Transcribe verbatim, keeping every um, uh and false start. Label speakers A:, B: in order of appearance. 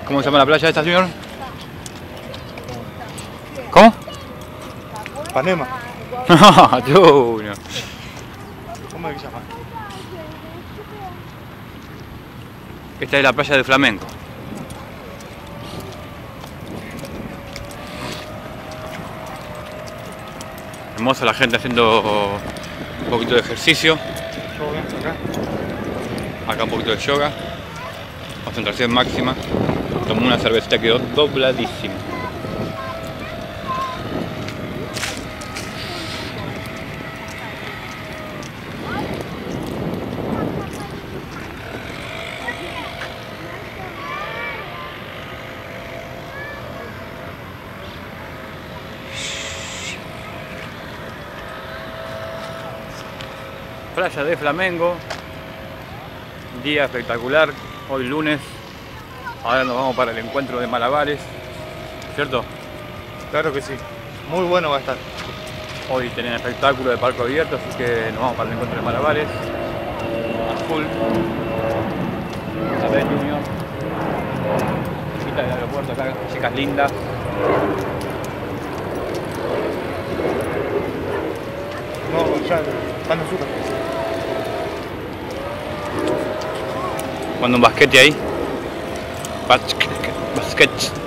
A: ¿Cómo se llama la playa esta, señor? ¿Cómo?
B: Panema.
A: Junior.
B: ¿Cómo es que se llama?
A: Esta es la playa del Flamenco. Hermosa la gente haciendo un poquito de ejercicio.
B: Acá.
A: Acá un poquito de yoga. Concentración máxima. Tomó una cervecita, quedó dobladísimo. Playa de Flamengo, día espectacular, hoy lunes. Ahora nos vamos para el encuentro de malabares, ¿cierto?
B: Claro que sí, muy bueno va a estar.
A: Hoy tienen espectáculo de palco abierto, así que nos vamos para el encuentro de malabares. A full. A ver, Junior. Visita del aeropuerto acá, chicas lindas.
B: No, ya están en azúcar.
A: Jugando un basquete ahí. Basquete. Basquete.